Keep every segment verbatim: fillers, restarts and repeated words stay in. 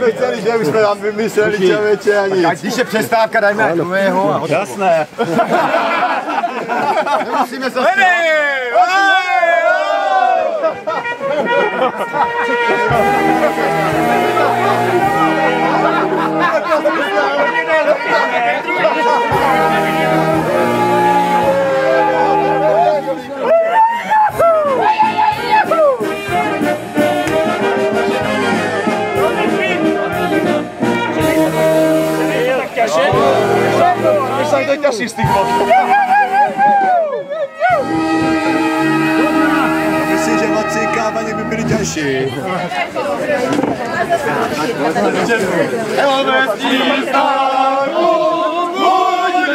jsme chtěli, že už jsme nám vymysleli člověče a nic. Když je přestávka, dajme takového. Jasné. Nemusíme se... Myslím, že to těžší z těch vod. Myslím, že moci kávaně by byly těžší. Helmetí stáru, buď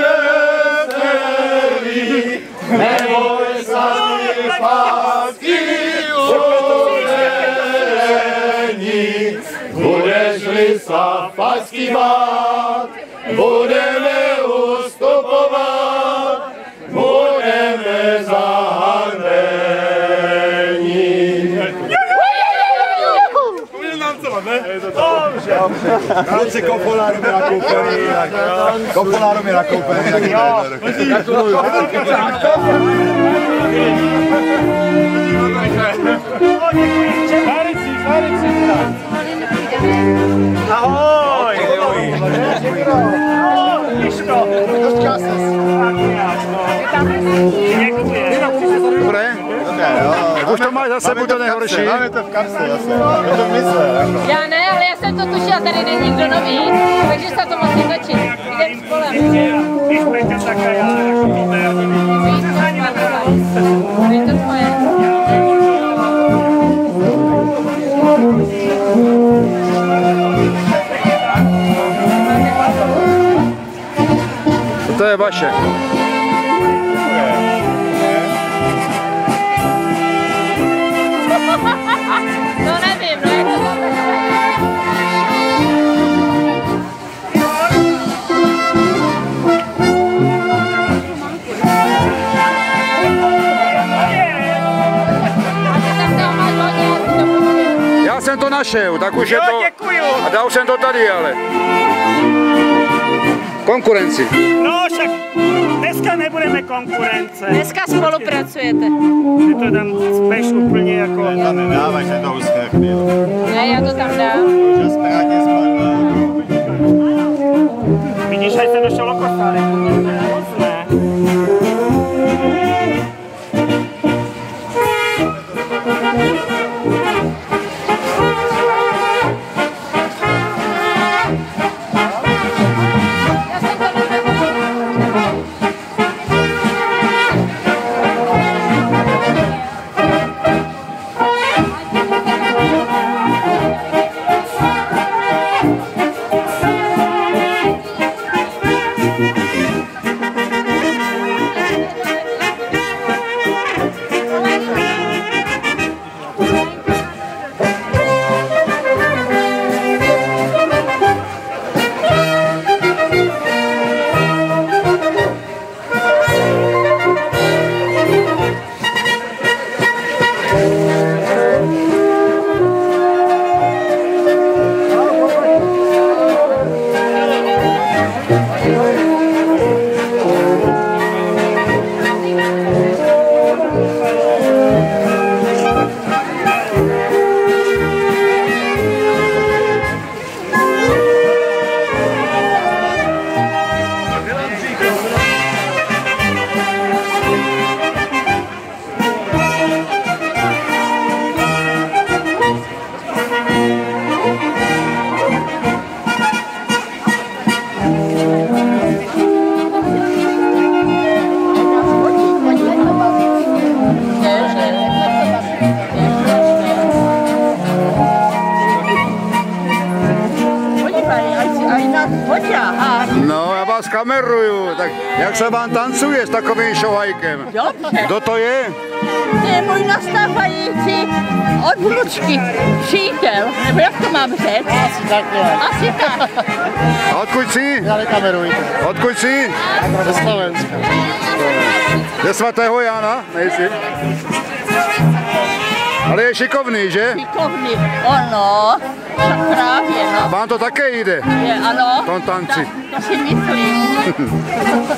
veselý, neboj sami pásky uvedení. Budeš-li sa pásky bát, budeme ustupovat, budeme zahanbeni. Konci Kopoláru mi nakoupený, Kopoláru mi nakoupený, tak gratuluju. Ahoj! Dobré? Už to máš za sebou, to nejhorší. Máme to v kapse zase. Je to v mysle. Já ne, ale já jsem to tušila, tady není nikdo nový, takže se to musí začít. Jdem spolem. Když budete takhle já, jako Peter. Je to tvoje. To je vaše. No nevím, no jak to tam Já jsem to našel, tak už je to... A dal jsem to tady, ale... Konkurenci. No však dneska nebudeme konkurence. Dneska spolupracujete. Že to dám speš úplně jako... To nedávaj, že to uschne chvíli. Ne, já to tam dám. Že správně spadla. Vidíš, že jsem došel okostárek. Různé. No, já vás kameruju, tak jak se vám tancuje s takovým šohajkem? Dobře. Kdo to je? To je můj nastávající od vnučky přítel, nebo jak to mám říct? Asi tak nějak. Asi tak. A odkud jsi? Já nekamerujte. Odkud jsi? Ze Slovenska. Ze svatého Jána? Nejsi? Ale je šikovný, že? Šikovný, ono, však právě, no. ano. Vám to také jde? Je, ano. V tom tanci. Ta, to si myslím.